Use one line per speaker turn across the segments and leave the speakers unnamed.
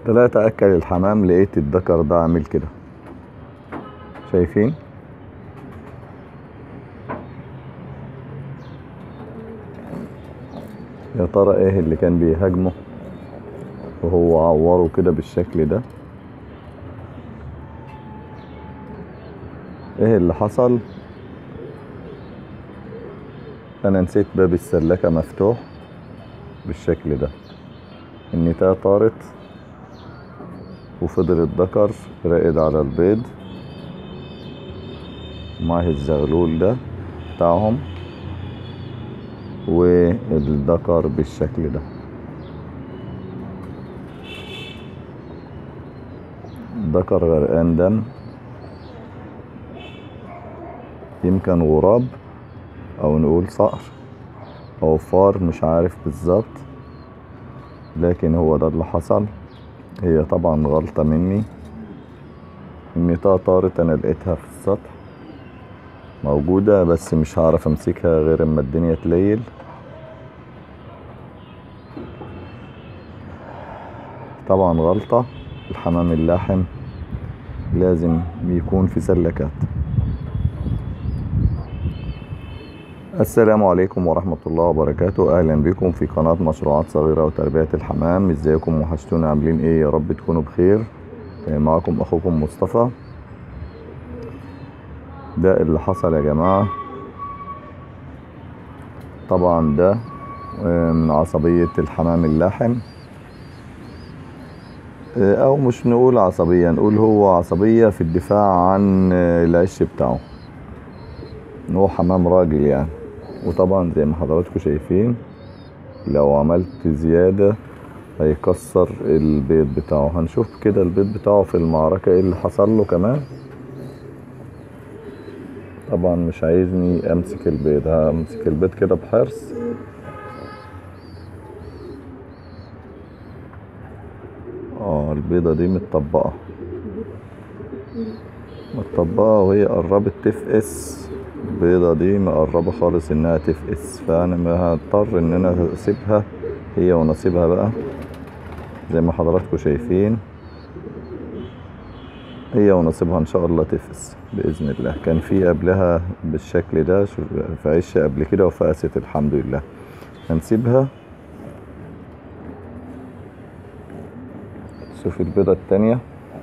طلعت اكل الحمام، لقيت الذكر ده عامل كده. شايفين؟ يا ترى ايه اللي كان بيهاجمه وهو عوره كده بالشكل ده؟ ايه اللي حصل؟ انا نسيت باب السلكة مفتوح بالشكل ده. النتاية طارت وفضل الذكر راقد على البيض معاه الزغلول ده بتاعهم، والذكر بالشكل ده. الذكر غرقان دم، يمكن غراب او نقول صقر او فار، مش عارف بالظبط، لكن هو ده اللي حصل. هي طبعا غلطة مني. النتاية طارت، انا لقيتها في السطح موجودة، بس مش هعرف امسكها غير اما الدنيا تليل. طبعا غلطة. الحمام اللاحم لازم يكون في سلكات. السلام عليكم ورحمة الله وبركاته. اهلا بكم في قناة مشروعات صغيرة وتربية الحمام. ازيكم؟ وحشتونا، عاملين ايه؟ يا رب تكونوا بخير. معكم اخوكم مصطفى. ده اللي حصل يا جماعة. طبعا ده من عصبية الحمام اللاحم، او مش نقول عصبية، نقول هو عصبية في الدفاع عن العش بتاعه. هو حمام راجل يعني. وطبعا زي ما حضراتكم شايفين، لو عملت زيادة هيكسر البيض بتاعه. هنشوف كده البيض بتاعه في المعركة ايه اللي حصل له كمان. طبعا مش عايزني امسك البيض، همسك البيض كده بحرص. البيضة دي متطبقة وهي قربت تفقس. البيضة دي مقربة خالص انها تفقس، فانا ما هضطر ان انا اسيبها هي ونصيبها بقى. زي ما حضراتكم شايفين، هي ونصيبها ان شاء الله تفقس باذن الله. كان في قبلها بالشكل ده في عش قبل كده وفقست الحمد لله. هنسيبها. شوف البيضة التانية،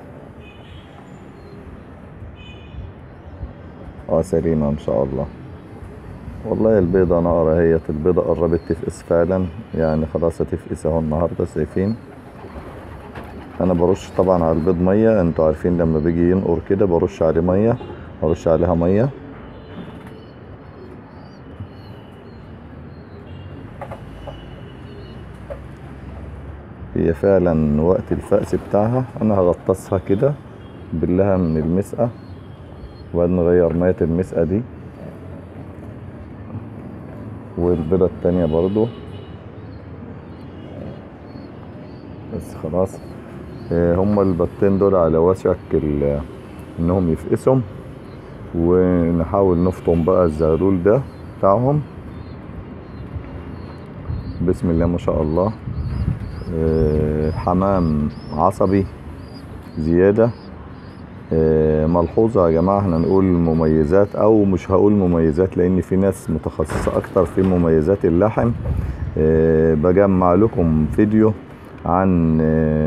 سليمة ان شاء الله. والله البيضة نقرة، هي البيضة قربت تفقس فعلا، يعني خلاص هتفقس اهو النهاردة. شايفين؟ انا برش طبعا على البيض مية. انتوا عارفين لما بيجي ينقر كده برش عليه مية، برش عليها مية. هي فعلا وقت الفأس بتاعها. انا هغطسها كده بالله من المسقة، وبعدين نغير مية المسقة دي. والبيضة التانية برضو بس خلاص. هما البطين دول على وشك انهم يفقسهم، ونحاول نفطم بقى الزغلول ده بتاعهم. بسم الله ما شاء الله. حمام عصبي زيادة. ملحوظة يا جماعة، احنا نقول مميزات او مش هقول مميزات، لان في ناس متخصصة اكتر في مميزات اللحم. بجمع لكم فيديو عن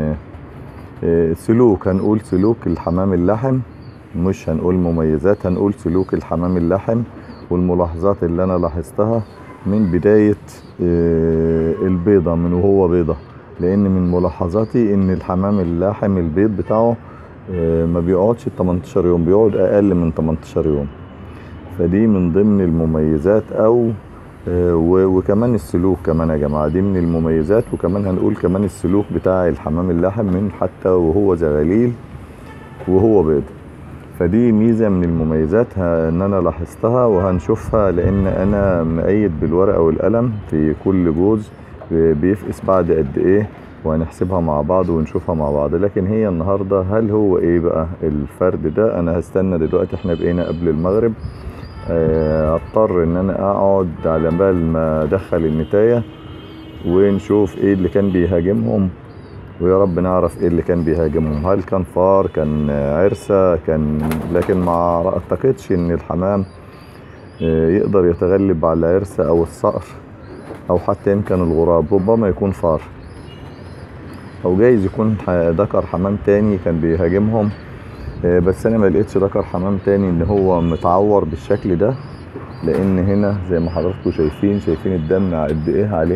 سلوك، هنقول سلوك الحمام اللحم، مش هنقول مميزات، هنقول سلوك الحمام اللحم والملاحظات اللي انا لاحظتها من بداية البيضة، من وهو بيضة. لان من ملاحظاتي ان الحمام اللحم البيض بتاعه ما بيقعدش 18 يوم، بيقعد اقل من 18 يوم. فدي من ضمن المميزات، او وكمان السلوك كمان يا جماعة، دي من المميزات. وكمان هنقول كمان السلوك بتاع الحمام اللحم من حتى وهو زغاليل وهو بيض. فدي ميزة من المميزات ان انا لاحظتها وهنشوفها، لان انا مقيد بالورقة والقلم في كل جوز بيفقس بعد قد ايه، وهنحسبها مع بعض ونشوفها مع بعض. لكن هي النهاردة هل هو ايه بقى الفرد ده؟ انا هستنى دلوقتي، احنا بقينا قبل المغرب. اضطر ان انا اقعد على بال ما ادخل النتاية ونشوف ايه اللي كان بيهاجمهم ويا رب نعرف ايه اللي كان بيهاجمهم، هل كان فار، كان عرسة، لكن ما اعتقدش ان الحمام يقدر يتغلب على العرسة او الصقر او حتى يمكن الغراب. ربما يكون فار، او جايز يكون ذكر حمام تاني كان بيهاجمهم. بس انا ما لقيتش ذكر حمام تاني ان هو متعور بالشكل ده، لان هنا زي ما حضراتكم شايفين الدم قد ايه عليه،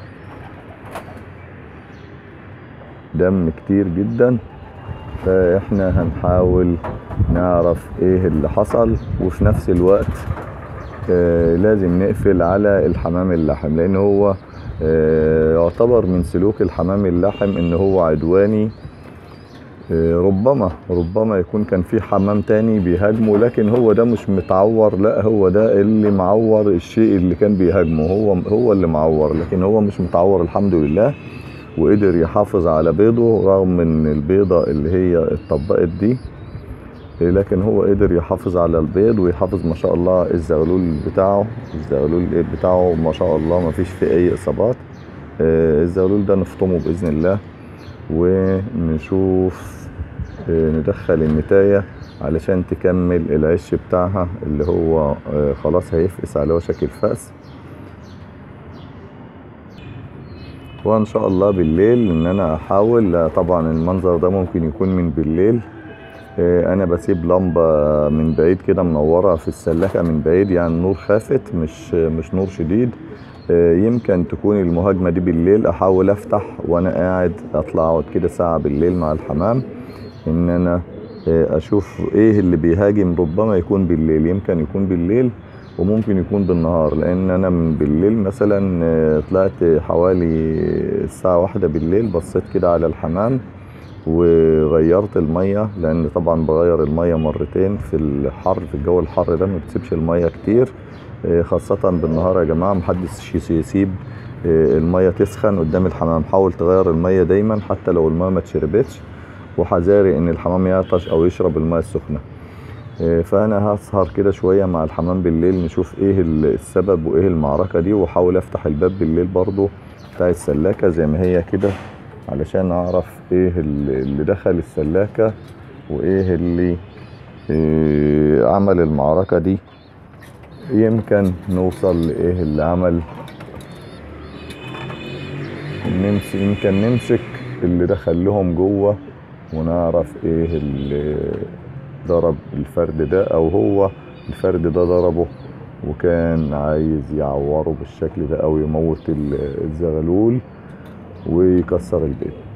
دم كتير جدا. فاحنا هنحاول نعرف ايه اللي حصل، وفي نفس الوقت لازم نقفل على الحمام اللحم، لان هو يعتبر من سلوك الحمام اللحم ان هو عدواني. ربما يكون كان في حمام تاني بيهاجمه، لكن هو ده مش متعور، لا هو ده اللي معور الشيء اللي كان بيهاجمه، هو اللي معور، لكن هو مش متعور الحمد لله. وقدر يحافظ على بيضه رغم ان البيضة اللي هي اتطبقت دي، لكن هو قدر يحافظ على البيض ويحافظ ما شاء الله الزغلول بتاعه ما شاء الله ما فيش فيه اي اصابات. الزغلول ده نفطمه باذن الله، ونشوف ندخل النتاية علشان تكمل العش بتاعها اللي هو خلاص هيفقس على وشك الفأس. وان شاء الله بالليل ان انا احاول، طبعا المنظر ده ممكن يكون من بالليل، انا بسيب لمبة من بعيد كده منورة في السلاكة من بعيد، يعني نور خافت مش نور شديد. يمكن تكون المهاجمة دي بالليل، احاول افتح وانا قاعد، اطلع اقعد كده ساعة بالليل مع الحمام ان انا اشوف ايه اللي بيهاجم. ربما يكون بالليل، يمكن يكون بالليل وممكن يكون بالنهار، لان انا من بالليل مثلا طلعت حوالي الساعة 1 بالليل، بصيت كده على الحمام وغيرت المية، لان طبعا بغير المية مرتين في الجو الحر ده ما بتسيبش المية كتير، خاصة بالنهار يا جماعة. محدش يسيب المية تسخن قدام الحمام، حاول تغير المية دايما حتى لو المية ما تشربتش، وحذاري ان الحمام يعطش او يشرب المية السخنة. فانا هسهر كده شوية مع الحمام بالليل، نشوف ايه السبب وايه المعركة دي، واحاول افتح الباب بالليل برضو بتاع السلاكة زي ما هي كده، علشان اعرف ايه اللي دخل السلاكة وايه اللي عمل المعركة دي. يمكن نوصل لايه اللي عمل، يمكن نمسك اللي دخل لهم جوه ونعرف ايه اللي ضرب الفرد ده، او هو الفرد ده ضربه وكان عايز يعوره بالشكل ده، او يموت الزغلول ويكسر البيت.